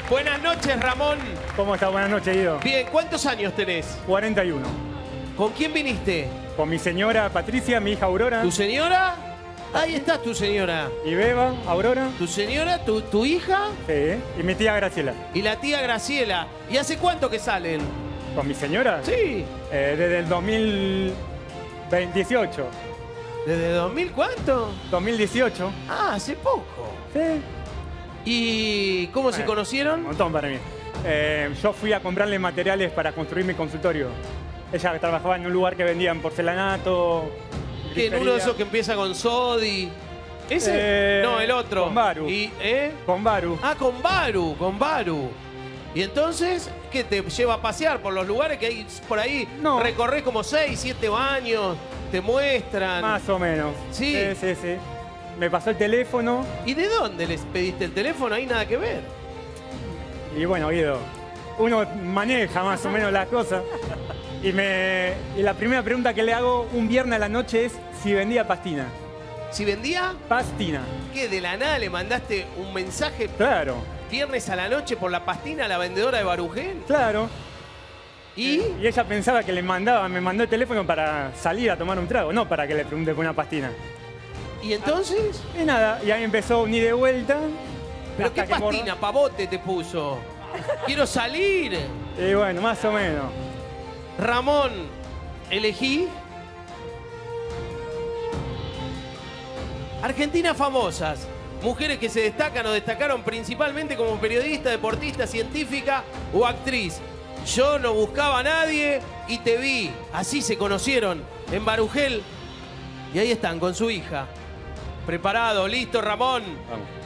Buenas noches, Ramón. ¿Cómo estás? Buenas noches, Guido. Bien, ¿cuántos años tenés? 41. ¿Con quién viniste? Con mi señora Patricia, mi hija Aurora. ¿Tu señora? Ahí está tu señora. Y Beba, Aurora. ¿Tu señora? ¿Tu hija? Sí. Y mi tía Graciela. Y la tía Graciela. ¿Y hace cuánto que salen? ¿Con mi señora? Sí. Desde el 2018. ¿Desde 2000 cuánto? 2018. Ah, hace poco. Sí. ¿Y cómo se conocieron? Un montón para mí. Yo fui a comprarle materiales para construir mi consultorio. Ella trabajaba en un lugar que vendían porcelanato. ¿Qué, en uno de esos que empieza con Sodi? ¿Ese? No, el otro. Con Baru. Con Baru. Ah, con Baru, con Baru. ¿Y entonces qué te lleva a pasear por los lugares que hay por ahí? No. Recorres como 6, 7 baños, te muestran. Más o menos. Sí. Sí. Me pasó el teléfono. ¿Y de dónde les pediste el teléfono? Ahí nada que ver. Y bueno, Guido, uno maneja más o menos las cosas. Y la primera pregunta que le hago un viernes a la noche es si vendía pastina. ¿Si vendía? Pastina. ¿Qué? ¿De la nada le mandaste un mensaje Claro. viernes a la noche por la pastina a la vendedora de Barugel? Claro. ¿Y? Y ella pensaba que me mandó el teléfono para salir a tomar un trago, no para que le pregunte por una pastina. ¿Y entonces? Y nada, y ahí empezó un ida y vuelta. ¿Pero hasta qué que pastina? Pavote te puso. Quiero salir. Y bueno, más o menos. Ramón, elegí Argentinas famosas, mujeres que se destacan o destacaron principalmente como periodista, deportista, científica o actriz. Yo no buscaba a nadie y te vi. Así se conocieron en Barugel. Y ahí están con su hija. Preparado, listo, Ramón. Vamos.